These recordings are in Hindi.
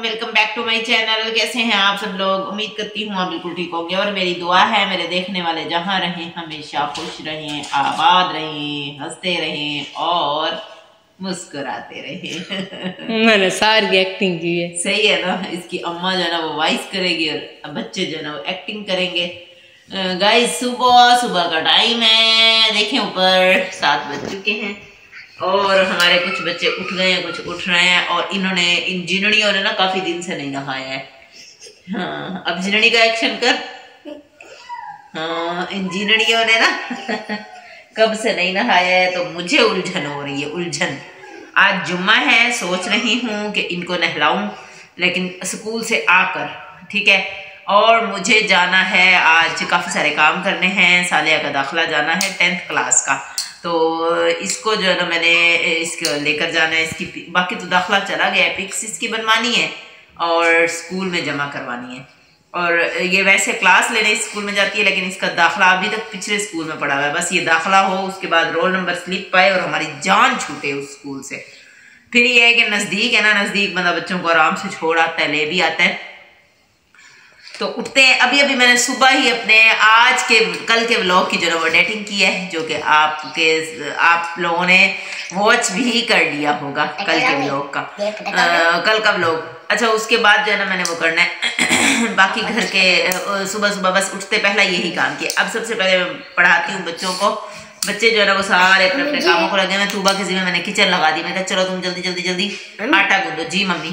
Welcome back to my channel. कैसे हैं आप सब लोग? उम्मीद करती हूँ आप बिल्कुल ठीक होंगे और मेरी दुआ है मेरे देखने वाले जहाँ रहें हमेशा खुश रहें, आबाद रहें, हंसते रहें और मुस्कुराते रहें। मैंने सारी एक्टिंग की है। सही है ना। इसकी अम्मा जो है ना वो वॉइस करेगी और बच्चे जो है ना वो एक्टिंग करेंगे। गाइस सुबह का टाइम है, देखें ऊपर 7 बज चुके हैं और हमारे कुछ बच्चे उठ गए हैं, कुछ उठ रहे हैं और इन जिनड़ियों ने ना काफी दिन से नहीं नहाया है। हाँ, अब जिनड़ी का एक्शन कर। हाँ, इन जिनड़ियों ने ना कब से नहीं नहाया है तो मुझे उलझन हो रही है, उलझन। आज जुम्मा है, सोच रही हूँ कि इनको नहलाऊं, लेकिन स्कूल से आकर ठीक है। और मुझे जाना है, आज काफ़ी सारे काम करने हैं। सालिया का दाखिला जाना है 10th क्लास का, तो इसको जो है ना मैंने इसको लेकर जाना है। इसकी बाकी तो दाखिला चला गया है, पिक्स इसकी बनवानी है और स्कूल में जमा करवानी है। और ये वैसे क्लास लेने स्कूल में जाती है, लेकिन इसका दाखिला अभी तक पिछले स्कूल में पड़ा हुआ है। बस ये दाखिला हो, उसके बाद रोल नंबर स्लिप पाए और हमारी जान छूटे उस स्कूल से। फिर ये है कि नज़दीक है ना, नज़दीक बंदा बच्चों को आराम से छोड़ आता है, ले भी आता है। तो उठते हैं। अभी मैंने सुबह ही अपने कल के व्लॉग की जो है वो एडिटिंग की है, जो कि आप लोगों ने वॉच भी कर लिया होगा कल के व्लॉग का, कल का व्लॉग। अच्छा, उसके बाद जो है ना मैंने वो करना है बाकी घर के सुबह बस उठते पहला यही काम किया। अब सबसे पहले मैं पढ़ाती हूँ बच्चों को। बच्चे जो है ना वो सारे अपने अपने कामों को लगे। मैं तूबा के जिम्मे मैंने किचन लगा दी। मैं कहा चलो तुम जल्दी आटा गूंदो। जी मम्मी।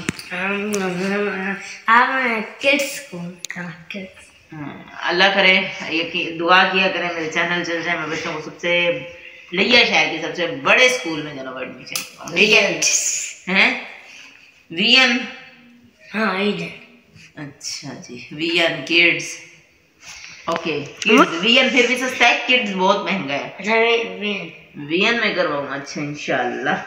अल्लाह करे ये दुआ किया करें मेरे चैनल चल जाए, मैं बच्चों को सबसे लिया शहर के सबसे बड़े स्कूल में जनाब एडमिशन, ठीक है हैं वीएन। हाँ अच्छा जी, वीएन किड्स। ओके, किड्स वीएन फिर भी सस्ता है, किड्स बहुत महंगा है। वीएन में करवाऊंगा। अच्छा इंशाल्लाह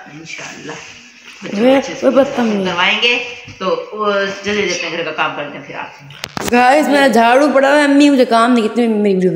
करवाएंगे। तो जल्दी अपने घर का काम करते हैं, फिर आते हैं। गाइस मेरा झाड़ू पड़ा है, अम्मी मुझे काम नहीं कितने मेरी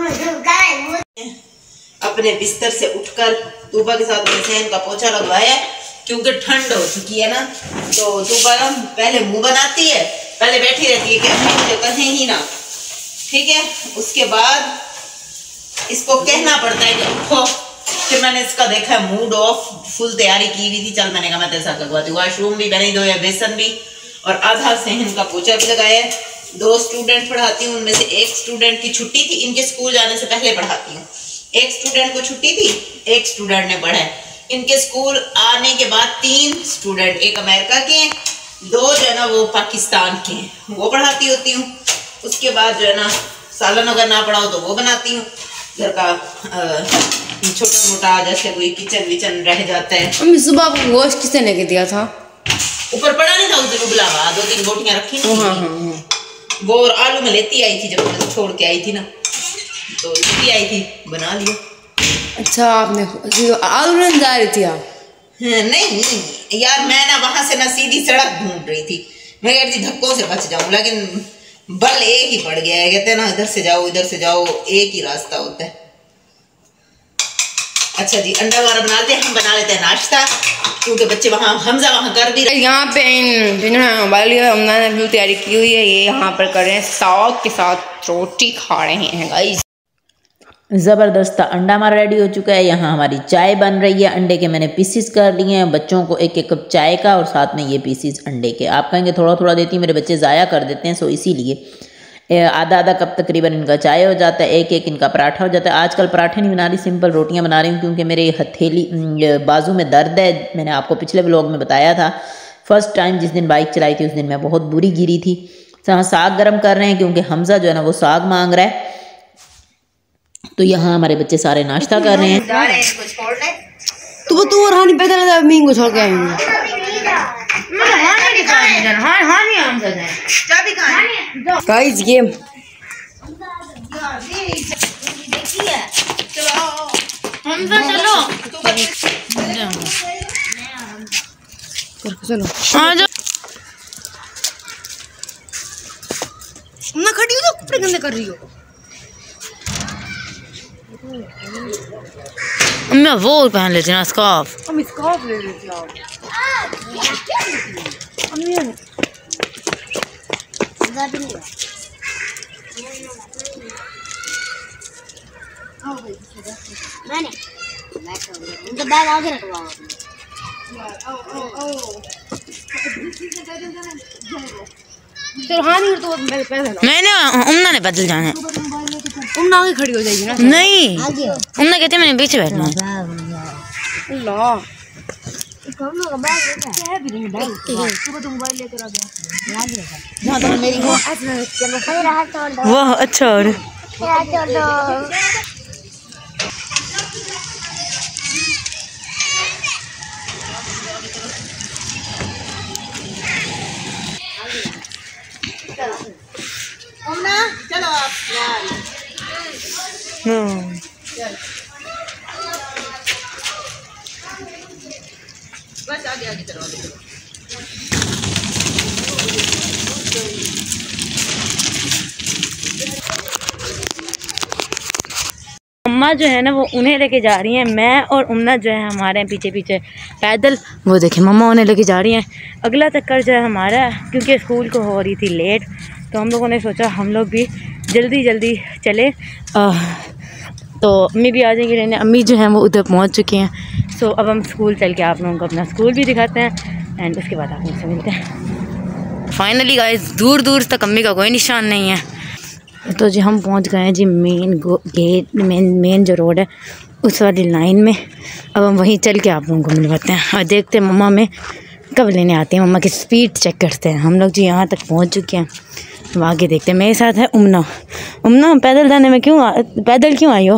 अपने बिस्तर से उठकर तूबा के साथ सहन का पोछा लगवाया, क्योंकि ठंड हो चुकी है ना। तो तूबा ना पहले मुंह बनाती है, पहले बैठी रहती है कि अम्मी मुझे कहें ही ना, ठीक है। उसके बाद इसको कहना पड़ता है कि उठो। फिर मैंने इसका देखा मूड ऑफ, फुल तैयारी की हुई थी। चल मैंने कहा मैं तेरे साथ लगवाती हूँ। वॉशरूम भी मैंने धोया, बेसन भी, और आधा सहन का पोछा भी लगाया। 2 स्टूडेंट पढ़ाती हूँ, उनमें से एक स्टूडेंट की छुट्टी थी। इनके स्कूल जाने से पहले पढ़ाती हूँ। एक स्टूडेंट को छुट्टी थी, एक स्टूडेंट ने पढ़ा है। इनके स्कूल आने के बाद 3 स्टूडेंट, एक अमेरिका के हैं, 2 जो है ना वो पाकिस्तान के हैं, वो पढ़ाती होती हूँ। उसके बाद जो है ना सालन अगर ना पढ़ाओ तो वो बनाती हूँ। घर का छोटा मोटा जैसे कोई किचन विचन रह जाता है। अम्मी सुबह को गोश्त किसने लेके दिया था? ऊपर पड़ा नहीं था उस दिन उबला, 2-3 बोटियां रखी थी। हाँ। वो और आलू में लेती आई थी, जब मैं छोड़ के आई थी ना, तो लेती आई थी, बना लिया। अच्छा, आपने आलू लेने जा रही थी आप? नहीं यार, मैं ना वहां से ना सीधी सड़क ढूंढ रही थी। मैं कह रही थी धक्कों से बच जाऊं, लेकिन बल एक ही पड़ गया है। कहते हैं ना इधर से जाओ एक ही रास्ता होता है। अच्छा जी, अंडा वारा बनाते हैं, हम बना लेते हैं नाश्ता, क्योंकि बच्चे वहाँ हमजा वहाँ कर भी रहे। यहाँ पे हमने तैयारी की हुई है। ये यहाँ पर कर रहे हैं, साग के साथ रोटी खा रहे हैं गाइस। ज़बरदस्त अंडा हमारा रेडी हो चुका है। यहाँ हमारी चाय बन रही है। अंडे के मैंने पीसीस कर लिए हैं, बच्चों को 1-1 कप चाय का और साथ में ये पीसीस अंडे के। आप कहेंगे थोड़ा देती, मेरे बच्चे ज़ाया कर देते हैं, सो इसीलिए आधा कप तकरीबन इनका चाय हो जाता है। 1-1 इनका पराठा हो जाता है। आजकल पराठे नहीं बना रही, सिंपल रोटियाँ बना रही हूँ, क्योंकि मेरे हथेली बाजू में दर्द है। मैंने आपको पिछले व्लॉग में बताया था। फर्स्ट टाइम जिस दिन बाइक चलाई थी उस दिन मैं बहुत बुरी गिरी थी। साग गर्म कर रहे हैं, क्योंकि हमजा जो है ना वो साग मांग रहा है। तो यहाँ हमारे बच्चे सारे नाश्ता कर रहे हैं। तो वो तो रानी पैदल मीन को छोड़ के आएंगे। गाइस ये चलो ना खड़ी हो, कपड़े गंदे कर रही हो। मैं वो पहन लेती ना स्कार्फ। हम स्कार्फ ले लेते हैं। मैंने उनका बैग आगे रखवाओ। मैंने उमना ने पैदल जाना है। उमना आगे खड़ी हो जाएगी ना। नहीं उमना कहते मैंने पीछे बैठना है। वाह अच्छा और चलो आप बस आगे आगे चलो आगे चलो। अम्मा जो है ना वो उन्हें लेके जा रही हैं, मैं और उमना जो है हमारे पीछे पीछे पैदल। वो देखें मम्मा उन्हें लेके जा रही हैं। अगला चक्कर जो है हमारा, क्योंकि स्कूल को हो रही थी लेट, तो हम लोगों ने सोचा हम लोग भी जल्दी जल्दी चले। तो अम्मी भी आ जाएंगी रहने। अम्मी जो हैं वो उधर पहुंच चुकी हैं। सो अब हम स्कूल चल के आप लोगों को अपना स्कूल भी दिखाते हैं एंड उसके बाद आप मुझसे मिलते हैं। फाइनली गाइस दूर दूर तक अम्मी का कोई निशान नहीं है। तो जी हम पहुंच गए हैं जी मेन गेट, मेन जो रोड है उस वाली लाइन में। अब हम वहीं चल के आप लोगों को मिलवाते हैं और देखते हैं मम्मा में कब लेने आते हैं। मम्मा की स्पीड चेक करते हैं। हम लोग जी यहाँ तक पहुँच चुके हैं। तो आगे देखते हैं। मेरे साथ है उमना। उमना पैदल जाने में पैदल क्यों आई हो?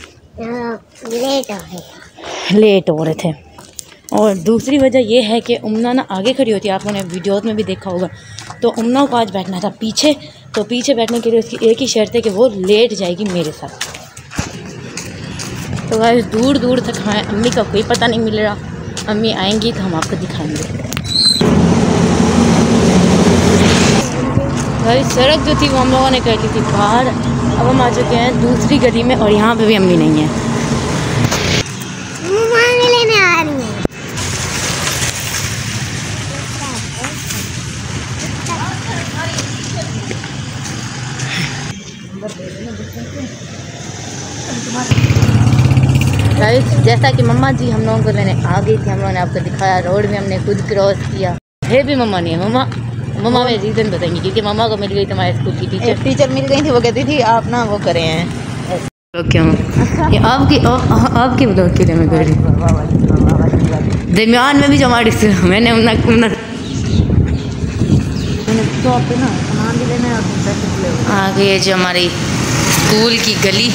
लेट हो रहे थे। और दूसरी वजह यह है कि उमना ना आगे खड़ी होती है, आप लोगों ने वीडियोज़ में भी देखा होगा। तो उमना को आज बैठना था पीछे, तो पीछे बैठने के लिए उसकी एक ही शर्त है कि वो लेट जाएगी मेरे साथ। तो गाइस दूर दूर तक हमें अम्मी का कोई पता नहीं मिल रहा। अम्मी आएंगी तो हम आपको दिखाएंगे। गाइस सड़क जो थी वो हम लोगों ने कर ली थी बाहर। अब हम आ चुके हैं दूसरी गली में और यहाँ पे भी अम्मी नहीं है। लेने आ रही है। गाइस जैसा कि मम्मा जी हम लोगों को लेने आ गई थी, हम लोगों ने आपको दिखाया। रोड में हमने खुद क्रॉस किया। है भी मम्मा नहीं है। मम्मा में रीज़न बताएंगी क्योंकि मम्मा को मिल गई थी हमारे स्कूल की टीचर मिल गई थी। वो कहती थी आप ना वो करें हैं क्यों ये आपकी ब्लॉग के लिए मैं कर रही हूँ। दरमियान में भी जो हमारी मैंने आ गई है जो हमारी स्कूल की गली।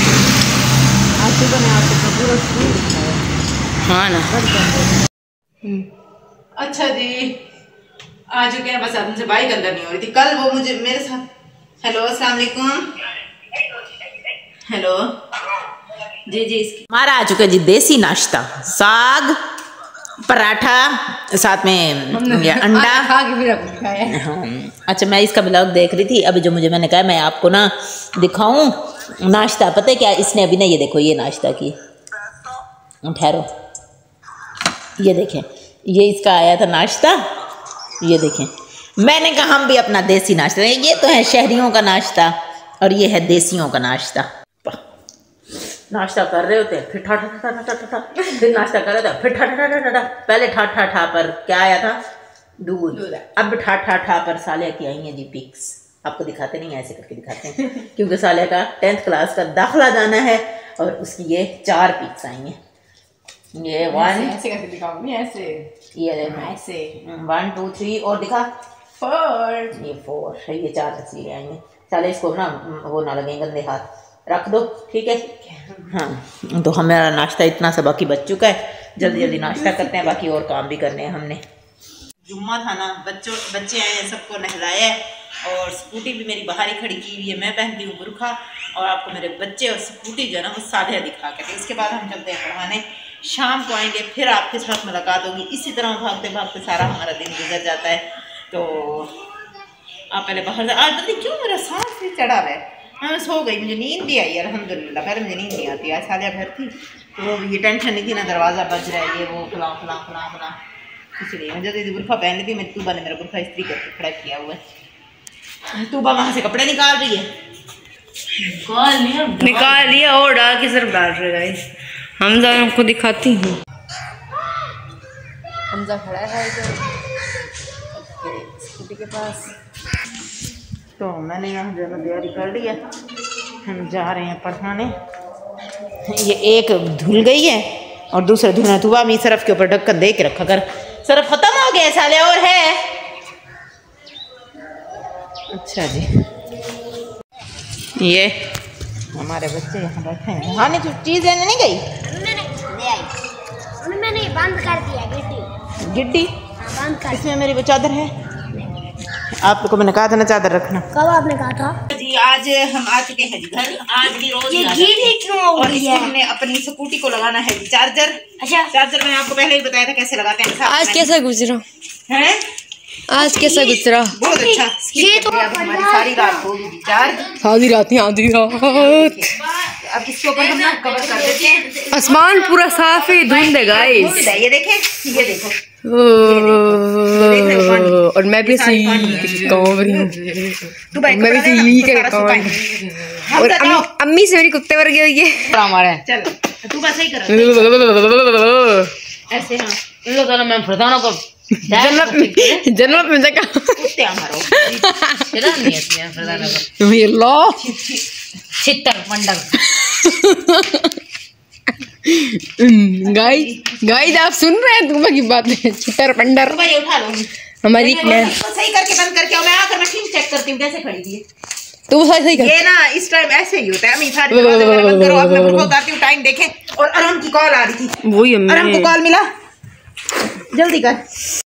हाँ ना। अच्छा जी आ चुके हैं। बस अब मुझे बाइक अंदर नहीं हो रही थी। कल वो मुझे मेरे साथ हेलो अस्सलाम वालेकुम। हेलो जी जी हमारा आ चुका है जी देसी नाश्ता, साग पराठा साथ में ये अंडा। हाँ। अच्छा मैं इसका ब्लॉग देख रही थी अभी, जो मैंने कहा मैं आपको ना दिखाऊं नाश्ता। पता है क्या इसने अभी ना, ये देखो ये नाश्ता की, ठहरो ये देखें, ये इसका आया था नाश्ता। ये देखें मैंने कहा हम भी अपना देसी नाश्ता। ये तो है शहरियों का नाश्ता और ये है देसियों का नाश्ता। नाश्ता कर रहे होते फिर ठा ठा ठा ठा ठा ठा, फिर नाश्ता कर रहे थे फिर ठा ठा ठा ठा ठा। पहले ठा ठा ठा पर क्या आया था? दूध। अब ठा ठा ठा पर सालिया की आई है जी पिक्स। आपको दिखाते नहीं, ऐसे करके दिखाते हैं क्योंकि सालिया का 10th क्लास का दाखिला जाना है और उसकी ये 4 पिक्स आई हैं। ये 1 ऐसे करके दिखाऊंगी, ऐसे ये ऐसे 1 2 3 और दिखा 4। ये 4 ये 4 तस्वीरें आई हैं। साले इसको ना वो ना लगे गंदे हाथ, रख दो ठीक है। हाँ तो हमारा नाश्ता इतना सा बाकी बच चुका है। जल्दी जल्दी नाश्ता करते हैं, बाकी और काम भी करने हैं हमने। जुम्मा था ना, बच्चे आए हैं, सबको नहलाया है और स्कूटी भी मेरी बाहर ही खड़ी की हुई है। मैं पहनती हूँ बुरखा और आपको मेरे बच्चे और स्कूटी जो है ना वो सालिया दिखा के। इसके बाद हम चलते हैं पढ़ाने, शाम को आएंगे फिर आपके साथ मुलाकात होगी। इसी तरह भागते भागते सारा हमारा दिन गुजर जाता है। तो आप पहले बाहर से आज पता क्यों मेरा सांस भी चढ़ा हुआ है। मैं सो गई, मुझे नींद भी आई अल्हम्दुलिल्लाह। पहले मुझे नींद नहीं आती, आज सालिया घर थी तो ये टेंशन नहीं थी ना, दरवाज़ा बज रहा है ये वो फलां फलां फलां फलां, इसलिए मैं जल्दी बुरखा पहन ली थी। मेरी तूबा ने मेरा बुरखा इस्त्री करके खड़ा किया हुआ है। तूबा वहां से कपड़े निकाल रही है। निकाल लिया और डाल के सिर्फ डाल रहे गाइस। हमजा आपको दिखाती हूँ। हमजा खड़ा है इधर स्कूटी के पास। तो मैंने यहाँ जो है तैयारी कर ली है, हम जा रहे हैं पढ़ाने। ये एक धुल गई है और दूसरा धुलना। तूबा मैं सरफ के ऊपर ढक्कन दे के रखा कर, सरफ खत्म हो गया साले और है। अच्छा जी, ये हमारे बच्चे यहाँ बैठे हैं। हाँ नहीं, तू चीज़ लेने नहीं गई? मैंने बंद कर दिया गिट्टी। गिट्टी बंद कर। इसमें मेरी वो चादर है। आप लोगों को मैंने कहा था ना चादर रखना। कब आपने कहा था? जी आज हम आ चुके हैं जी घर। आज भी रोज ये गीली क्यों हो और गई इसको है? हमने अपनी स्कूटी को लगाना है जी चार्जर। अच्छा, चार्जर मैंने आपको पहले ही बताया था कैसे लगाते हैं। आज कैसा गुजरा? हैं? आज कैसा गुजरा? बहुत अच्छा। ये तो अब हमारी सारी रात होगी जी चार्ज। आधी रात नहीं, आधी रात। अब इसके ऊपर हम ना कवर कर देते हैं। आसमान पूरा साफ है, धुंध है गाइस। ये देखें, ये देखो। और मैं भी ऐसे ही कांव रही हूँ। मैं भी ऐसे ही कर कांव रही हूँ। और अम्मी से मेरी कुत्ते वर्गी हुई है हमारे। चल तू बस सही कर ऐसे। हाँ इन लोगों का मैं प्रधानों को जन्नत में जगह कुत्ते हमारो चला नहीं है प्रधानों को ये लो छितर मंडल। गाइस आप सुन रहे हैं तुम्हारी की बात है? चितर पंडर भाई उठा लो हमारी सही करके बंद करके। मैं आकर मशीन चेक करती हूँ कैसे खड़ी थी। तो सही कर। ये ना इस टाइम ऐसे ही होता है। मैं सारी दरवाजे बंद करो। अब मैं खुद उतारती हूँ, टाइम देखें। और अरुण की कॉल आ रही थी। वही अरुण को कॉल मिला, जल्दी कर।